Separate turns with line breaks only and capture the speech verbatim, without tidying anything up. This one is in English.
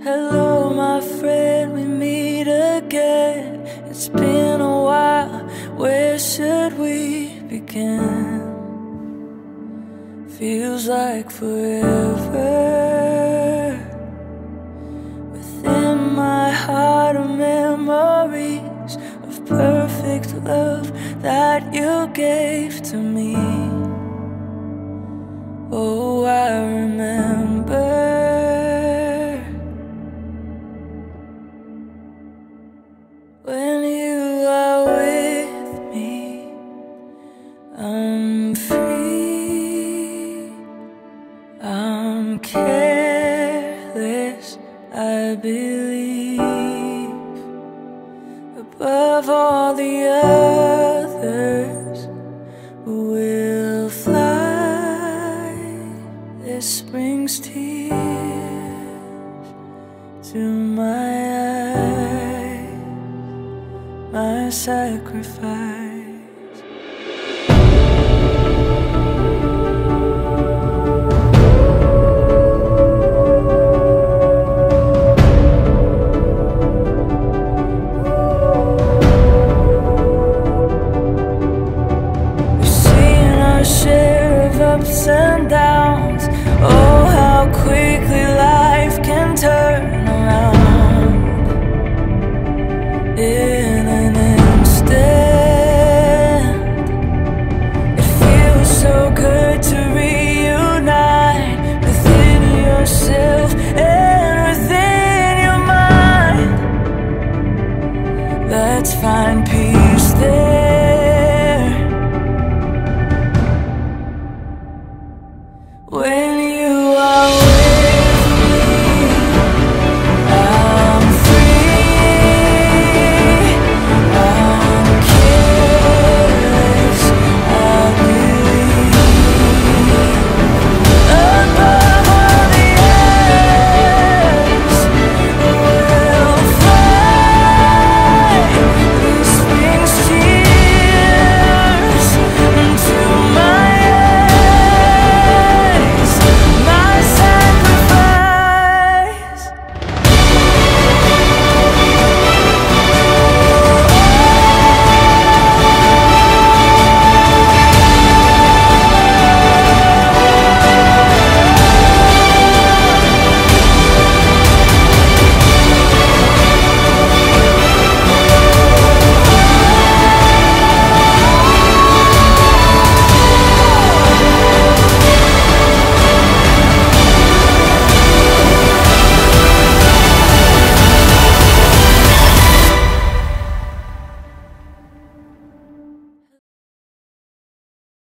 Hello, my friend, we meet again. It's been a while, where should we begin? Feels like forever. Within my heart are memories of perfect love that you gave to me. Oh, I remember when you are with me, I'm free, I'm careless, I believe. Above all the others, we'll fly. This brings tears to my eyes, my sacrifice. We've seen our share of ups and downs,